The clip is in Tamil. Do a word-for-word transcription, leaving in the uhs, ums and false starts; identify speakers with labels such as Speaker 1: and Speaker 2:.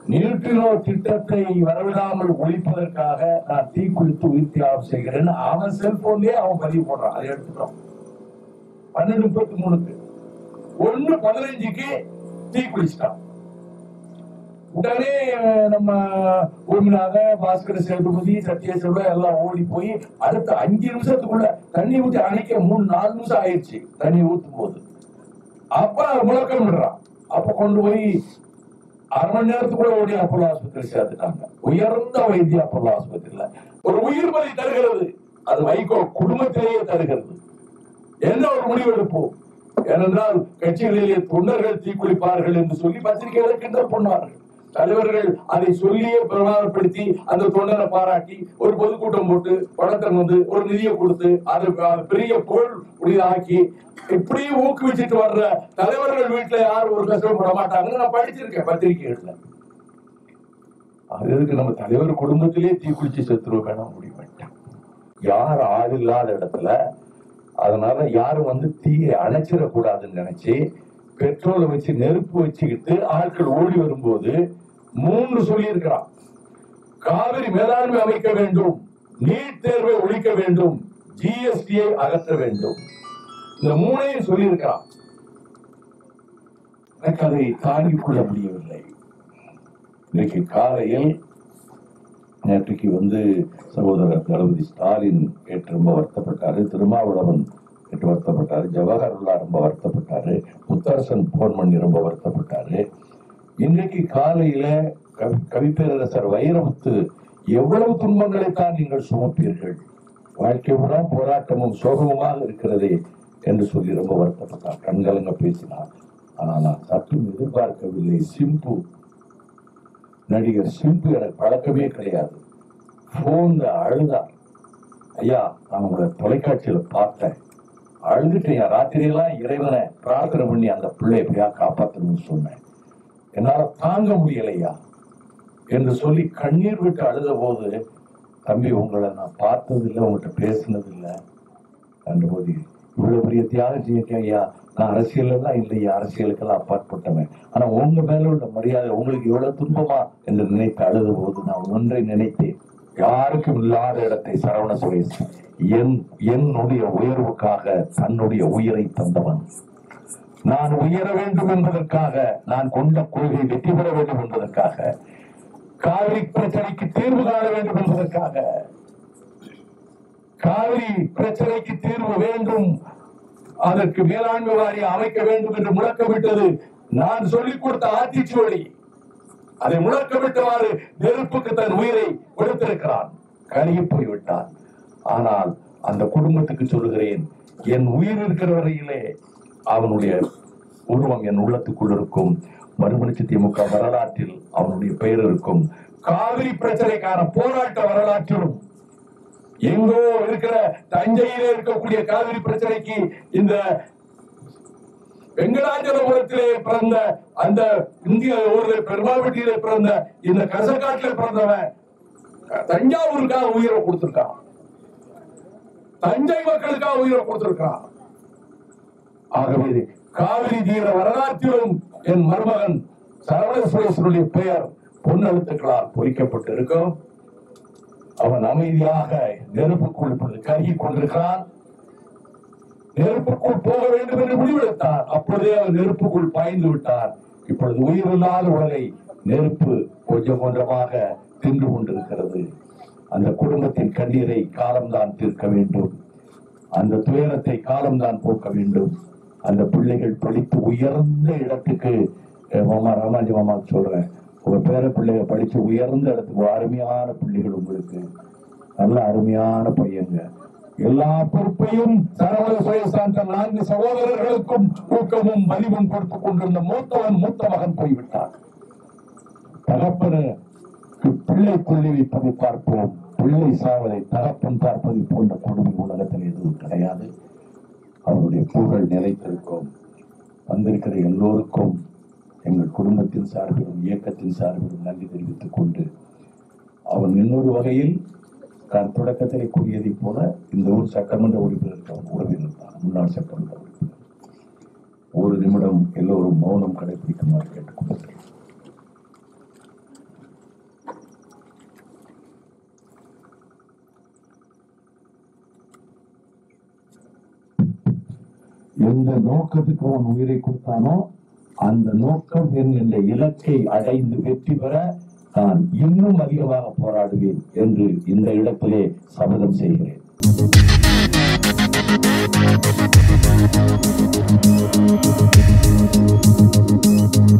Speaker 1: நியூட்ரினோ திட்டத்தை வரவிடாமல் ஒழிப்பதற்காக நான் தீக்குளித்து உயிர் தியாகம் செய்கிறேன்னு அவன் செல்போன்லயே அவன் பதிவு போடுறான். அதை எடுத்துட்டோம். பன்னெண்டு முப்பத்தி மூணுக்கு ஒண்ணு பதினஞ்சுக்கு தீக்குளிச்சிட்டான். உடனே நம்ம பூமிநாத, பாஸ்கர சேதுபதி, சத்யசேவ எல்லாம் ஓடி போய் அடுத்த அஞ்சு நிமிஷத்துக்குள்ள தண்ணி ஊற்றி அணைக்க மூணு நாலு நிமிஷம் ஆயிடுச்சு. தண்ணி ஊற்றும் போது அப்ப முழக்கம் விடுறான். அப்ப கொண்டு போய் அரை மணி நேரத்துக்குள்ள ஓடி அப்பல்லோ ஆஸ்பத்திரி சேர்த்துட்டாங்க. உயர்ந்த வைத்திய அப்பல்லோ ஆஸ்பத்திரியில ஒரு உயிர் பலி தருகிறது. அது வைகோ குடும்பத்திலேயே தருகிறது. என்ன ஒரு முடிவு எடுப்போம்? ஏனென்றால் கட்சிகளிலே தொண்டர்கள் தீக்குளிப்பார்கள் என்று சொல்லி பத்திரிகைகளை கிண்டல் பண்ணுவார்கள். தலைவர்கள் அதை சொல்லியே பிரமாணப்படுத்தி அந்த தொண்டரை பாராட்டி ஒரு பொதுக்கூட்டம் போட்டு பணத்தை வந்து ஒரு நிதியை கொடுத்து அது பெரிய புகழ் உடையதாக்கி இப்படியே ஊக்குவிச்சுட்டு வர்ற தலைவர்கள் வீட்டுல யாரும் ஒரு கஷ்டப்பட மாட்டாங்கன்னு நான் படிச்சிருக்கேன் பத்திரிகைகள்ல. அது எதுக்கு நம்ம தலைவர் குடும்பத்திலே தீக்குளிச்சு செத்துருவ வேணாம் முடிவு. யார் ஆள் இல்லாத இடத்துல அதனால யாரும் வந்து தீயை அணைச்சிடக்கூடாதுன்னு நினைச்சு பெட்ரோலை வச்சு நெருப்பு வச்சுக்கிட்டு ஆட்கள் ஓடி வரும்போது மூன்று சொல்லி இருக்கிறான். காவிரி மேலாண்மை அமைக்க வேண்டும், நீட் தேர்வை ஒழிக்க வேண்டும், ஜிஎஸ்டியை அகற்ற வேண்டும். இந்த மூணையும் சொல்லி இருக்கிறான். எனக்கு அதை தாங்கிக் கொள்ள முடியவில்லை. இன்னைக்கு காலையில் நேற்றைக்கு வந்து சகோதரர் தளபதி ஸ்டாலின் கேட்டு ரொம்ப வருத்தப்பட்டாரு. திருமாவளவன் கேட்டு வருத்தப்பட்டாரு. ஜவஹர்லா ரொம்ப வருத்தப்பட்டாரு. முத்தரசன் போன் பண்ணி ரொம்ப வருத்தப்பட்டாரு. இன்றைக்கு காலையில கவி கவிப்பேரரசர் வைரமுத்து எவ்வளவு துன்பங்களைத்தான் நீங்கள் சுமப்பீர்கள், வாழ்க்கை பூரா போராட்டமும் சோகமுமாக இருக்கிறதே என்று சொல்லி ரொம்ப வருத்தப்பட்டார். கண்கலங்க பேசினார். ஆனால் நான் சற்றும் எதிர்பார்க்கவில்லை. சிம்பு நடிகர் சிம்பு எனக்கு பழக்கமே கிடையாது. போன்ல அழுதார். ஐயா, நான் உங்களை தொலைக்காட்சியில பார்த்தேன், அழுதுட்டேன். ராத்திரியெல்லாம் இறைவனை பிரார்த்தனை பண்ணி அந்த பிள்ளை எப்படியா காப்பாற்றணும்னு சொன்னேன். என்னால தாங்க முடியலையா என்று சொல்லி கண்ணீர் விட்டு அழுத போது, தம்பி உங்களை நான் பார்த்தது இல்லை, உங்கள்கிட்ட பேசினது இல்லை என்ற போது, இவ்வளவு பெரிய தியாகம் செய்ய ஐயா, நான் அரசியல் எல்லாம் இல்லையா, அரசியலுக்கெல்லாம் அப்பாற்பட்டவன், ஆனா உங்க மேல உள்ள மரியாதை உங்களுக்கு எவ்வளவு துன்பமா என்று நினைத்து அழுத போது நான் ஒன்றை நினைத்தேன். யாருக்கும் இல்லாத இடத்தை சரவண சுரேஷ் என் என்னுடைய உயர்வுக்காக தன்னுடைய உயிரை தந்தவன். நான் உயர வேண்டும் என்பதற்காக, நான் கொண்ட கொள்கை வெற்றி பெற வேண்டும் என்பதற்காக, காவிரி பிரச்சனைக்கு தீர்வு காண வேண்டும் என்பதற்காக, காவிரி பிரச்சனைக்கு தீர்வு வேண்டும், அதற்கு மேலாண்மை வாரியம் அமைக்க வேண்டும் என்று முழக்கமிட்டது நான் சொல்லிக் கொடுத்த ஆத்திச்சுவடி. அதை முழக்கமிட்டவாறு நெருப்புக்கு தன் உயிரை கொடுத்திருக்கிறான். கருகி போய்விட்டான். ஆனால் அந்த குடும்பத்துக்கு சொல்லுகிறேன், என் உயிர் இருக்கிற வரையிலே அவனுடைய உருவம் என் உள்ளத்துக்குள் இருக்கும். மறுமலர்ச்சி திமுக வரலாற்றில் அவனுடைய பெயர் இருக்கும். காவிரி பிரச்சனைக்கான போராட்ட வரலாற்றிலும் எங்கோ இருக்கிற தஞ்சையிலே இருக்கக்கூடிய காவிரி பிரச்சனைக்கு இந்த வெங்கடாஜலபுரத்திலே பிறந்த அந்த இந்திய ஊரிலே பெருமாவட்டியிலே பிறந்த இந்த கசக்காட்டிலே பிறந்தவன் தஞ்சாவூருக்காக உயிரை கொடுத்திருக்கான். தஞ்சை மக்களுக்காக உயிரை கொடுத்திருக்கான். ஆகவே காவிரி தீர வரலாற்றிலும் என் மருமகன் சரவண சுரேசனுடைய பெயர் பொன்னெழுத்துக்களால் பொறிக்கப்பட்டு இருக்கும். அவன் அமைதியாக நெருப்புக்குள் இப்பொழுது கருகி கொண்டிருக்கிறான். நெருப்புக்குள் போக வேண்டும் என்று முடிவெடுத்தார். அப்பொழுதே அவர் நெருப்புக்குள் பாய்ந்து விட்டார். இப்பொழுது உயிரில்லாத உடலை நெருப்பு கொஞ்சம் கொஞ்சமாக தின்று கொண்டிருக்கிறது. அந்த குடும்பத்தின் கண்ணீரை காலம்தான் தீர்க்க வேண்டும். அந்த துயரத்தை காலம்தான் போக்க வேண்டும். அந்த பிள்ளைகள் படித்து உயர்ந்த இடத்துக்கு, மாமா ராமாஜி மாமா சொல்றேன், உங்க பேர பிள்ளைங்க படிச்சு உயர்ந்த இடத்துக்கு, அருமையான பிள்ளைகள் உங்களுக்கு, நல்ல அருமையான பையங்க. எல்லா பொறுப்பையும் சரவண சுரேஷ் தன் நான்கு சகோதரர்களுக்கும் ஊக்கமும் மதிவும் கொடுத்துக் கொண்டிருந்த மூத்தவன் மூத்த மகன் போய்விட்டார். தகப்பனுக்கு பிள்ளை கொள்ளி வைப்பதை பார்ப்போம், பிள்ளை சாவதை தகப்பன் பார்ப்பதை போன்ற கொடுமை உலகத்தில் எதுவும் கிடையாது. அவருடைய புகழ் நிலைத்திருக்கும். வந்திருக்கிற எல்லோருக்கும் எங்கள் குடும்பத்தின் சார்பிலும் இயக்கத்தின் சார்பிலும் நன்றி தெரிவித்துக் கொண்டு, அவன் இன்னொரு வகையில் நான் தொடக்கத்திலே கூறியதை போல இந்த ஊர் சட்டமன்ற உறுப்பினருக்கு அவன் உறவினர் தான், முன்னாள் சட்டமன்ற உறுப்பினர். ஒரு நிமிடம் எல்லோரும் மௌனம் கடைபிடிக்குமாறு கேட்டுக்கொள்கிறேன். எந்த நோக்கத்துக்கு அவன் உயிரை கொடுத்தானோ அந்த நோக்கம் என்கின்ற இலக்கை அடைந்து வெற்றி பெற நான் இன்னும் அதிகமாக போராடுவேன் என்று இந்த இடத்திலே சபதம் செய்கிறேன்.
Speaker 2: Thank you.